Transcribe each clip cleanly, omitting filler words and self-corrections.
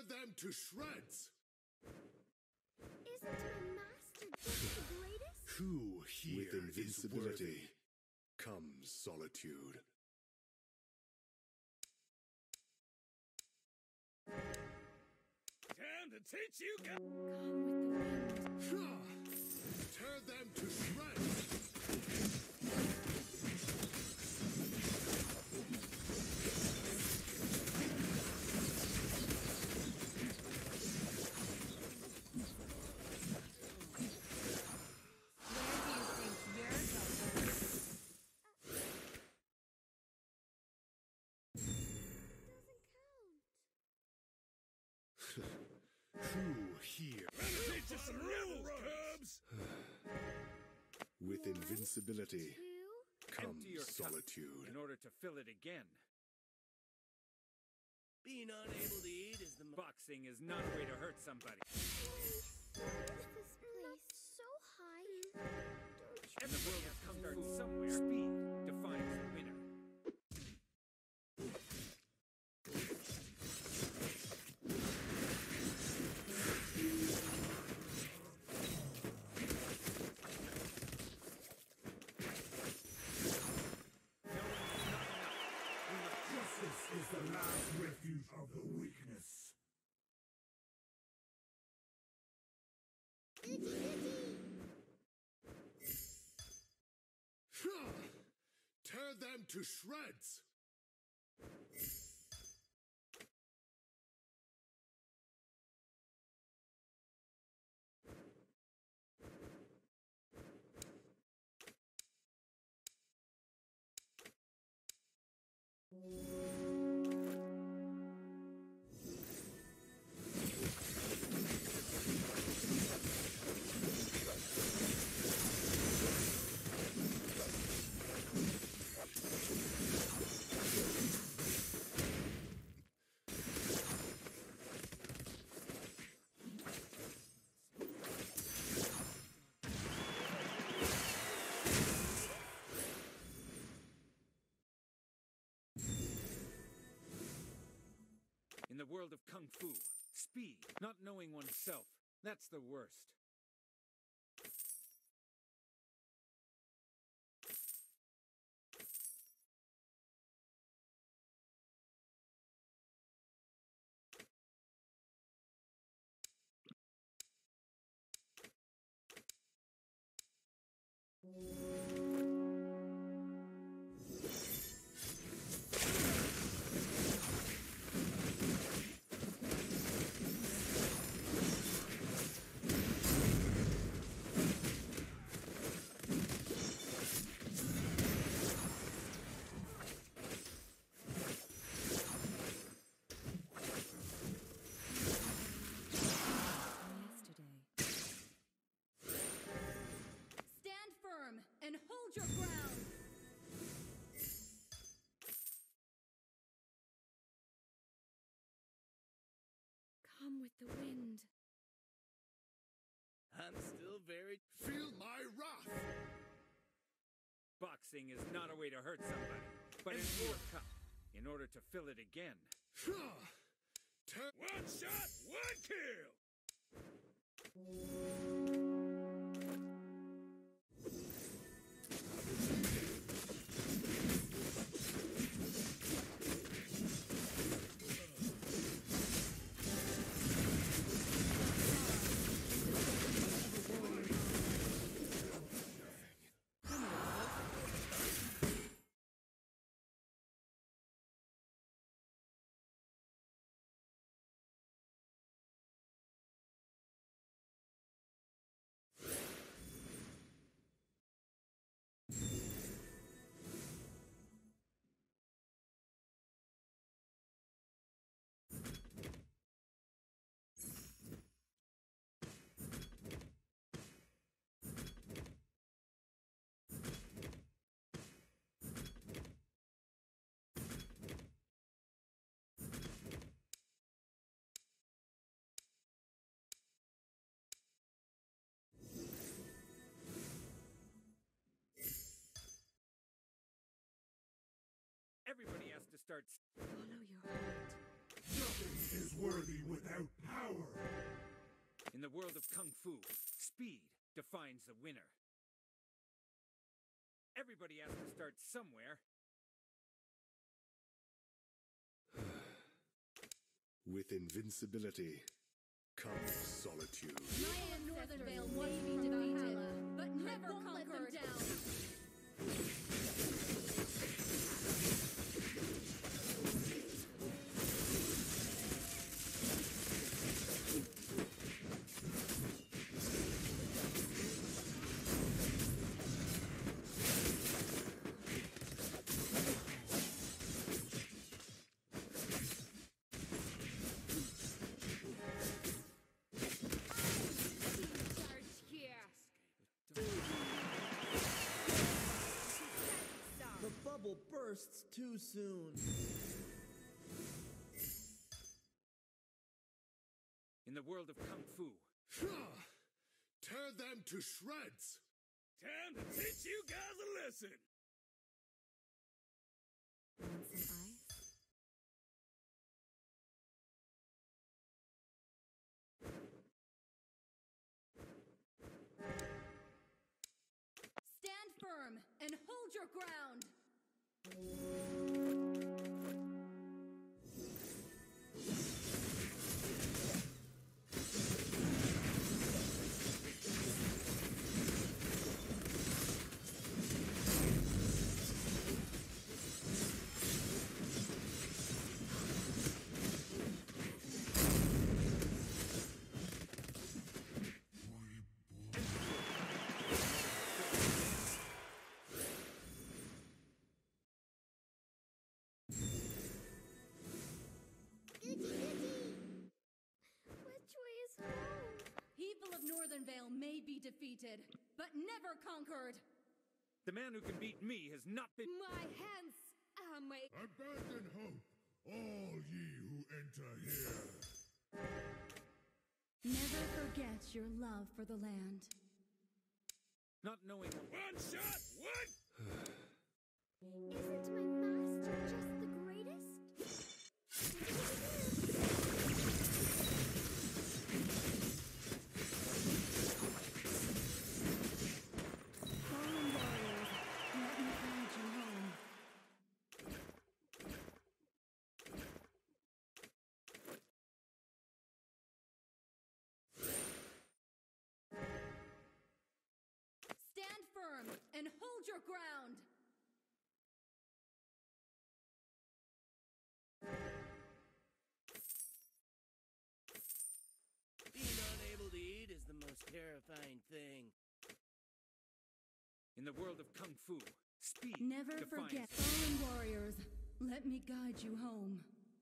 them to shreds! Isn't my master just the greatest? Who here with invincibility comes solitude. Time to teach you guys. Come with the wind. Tear them to shreds! Who here Teach us some rules, cubs. with invincibility Two. comes Empty your cup solitude. in order to fill it again. Being unable to eat is the Boxing is not a way to hurt somebody. What is this place? Not so high. Don't you And the world has come starts somewhere. Speed defines the winner. Justice is the last refuge of the weakness. Tear them to shreds! In the world of Kung Fu, speed, not knowing oneself, that's the worst. Stand firm and hold your ground. come with the wind? I'm still very. Feel my wrath! Boxing is not a way to hurt somebody, but an ore cup in order to fill it again. Tear One shot, one kill. Everybody has to start. Follow your heart. Nothing is worthy without of Kung Fu, speed defines the winner. Everybody has to start somewhere. With invincibility comes solitude. My Northern Vale may be defeated, but never conquered. Down. The bubble bursts too soon. In the world of Kung Fu, Tear them to shreds! Time to teach you guys a lesson. Want some ice? Stand firm and hold your ground. Which way is home? People of Northern Vale may be defeated, but never conquered. the man who can beat me has not been... My hands are my... Abandon hope, all ye who enter here. Never forget your love for the land. Not knowing... One shot, one. Isn't my master just the greatest? Fallen warriors, let me guide you home. Stand firm and hold your ground. Being unable to eat is the most terrifying thing. In the world of Kung Fu, speed Never defines... forget, fallen warriors, let me guide you home.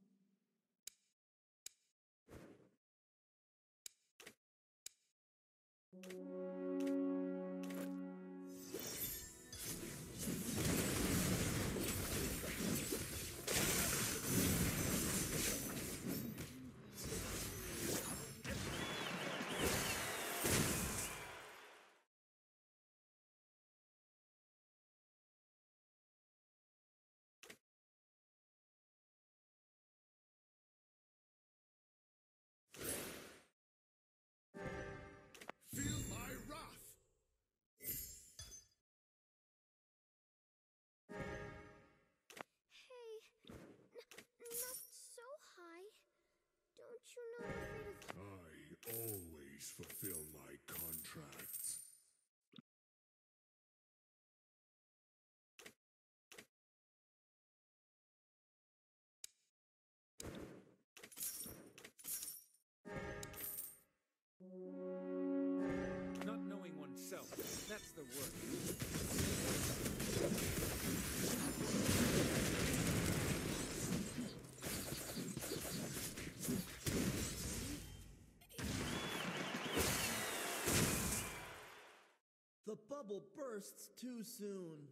Feel my wrath! Hey, not so high. Don't you know I'm afraid of... I always fulfill my contracts. Not knowing oneself, that's the worst. The bubble bursts too soon.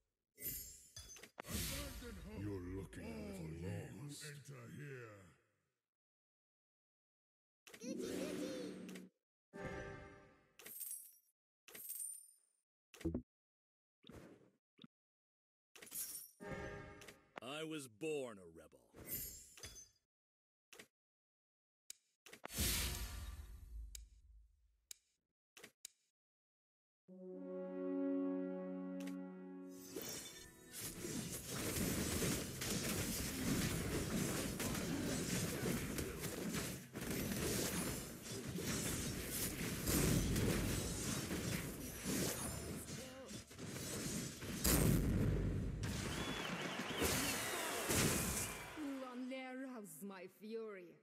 Abandon hope. You're looking a little lost. Enter here. I was born a rebel. You only arouse my fury.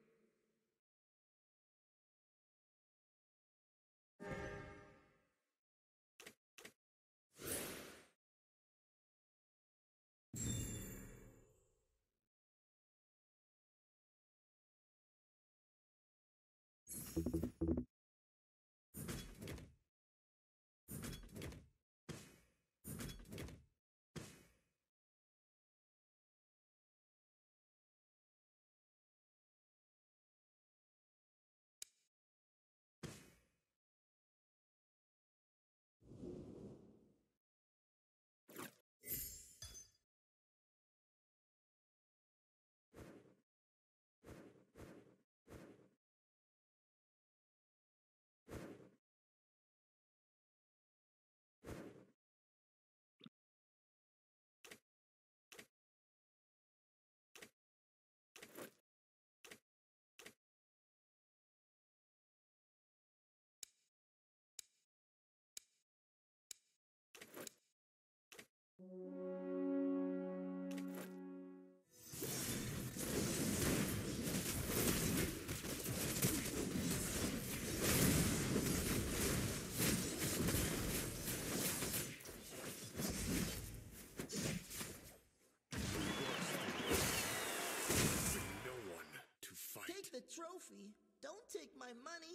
No one to fight. Take the trophy. Don't take my money.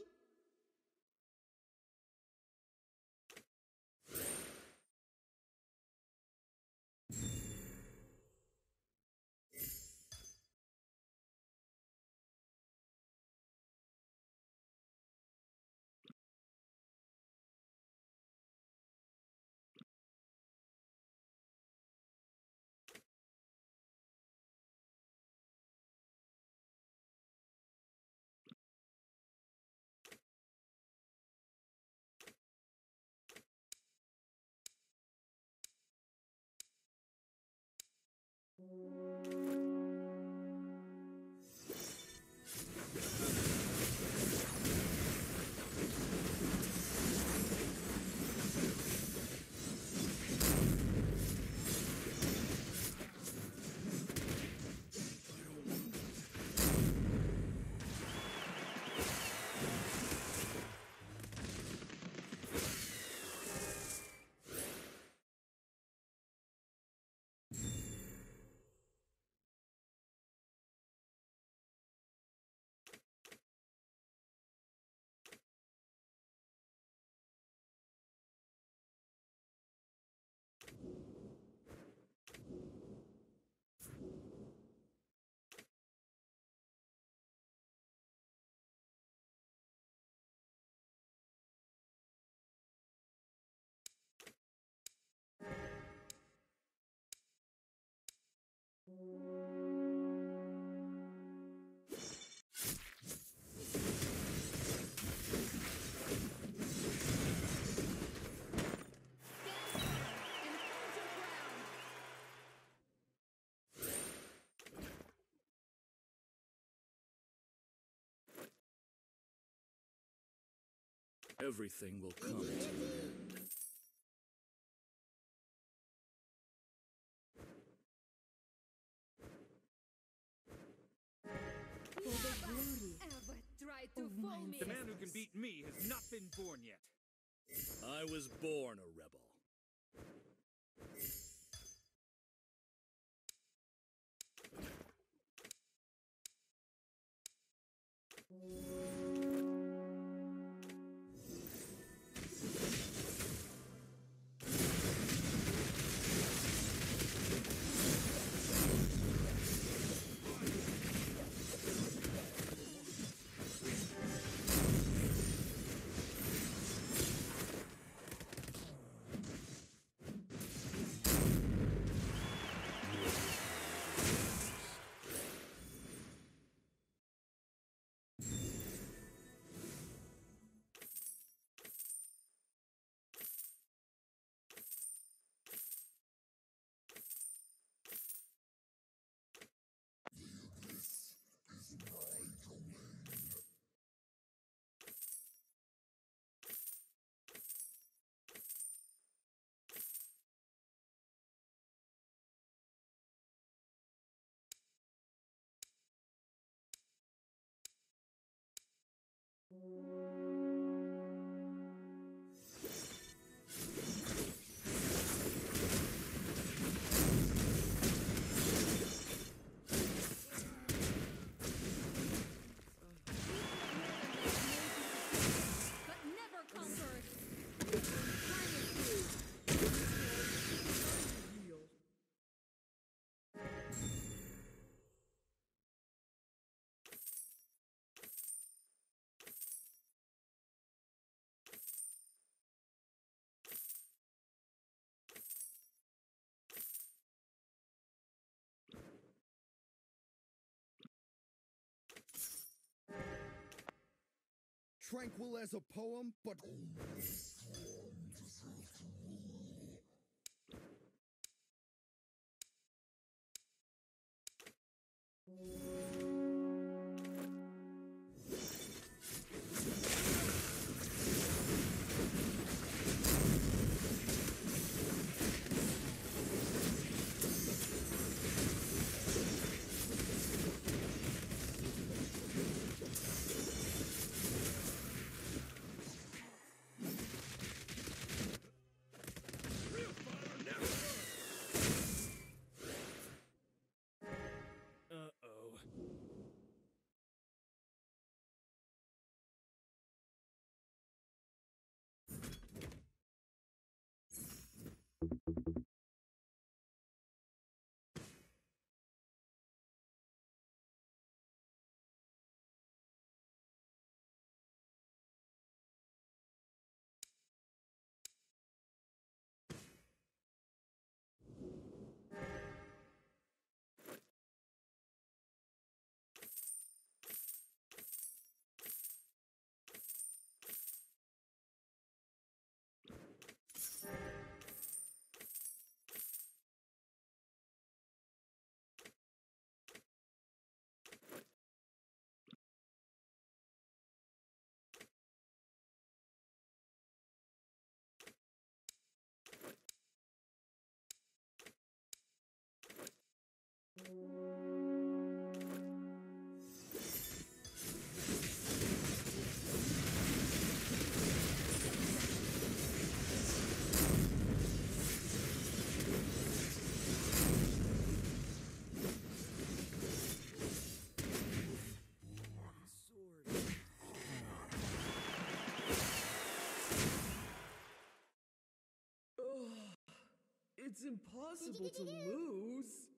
Everything will come to an end. Ever tried to fool me? The man who can beat me has not been born yet. I was born a rebel. But never conquered. Tranquil as a poem, but Uh-oh. it's impossible to lose.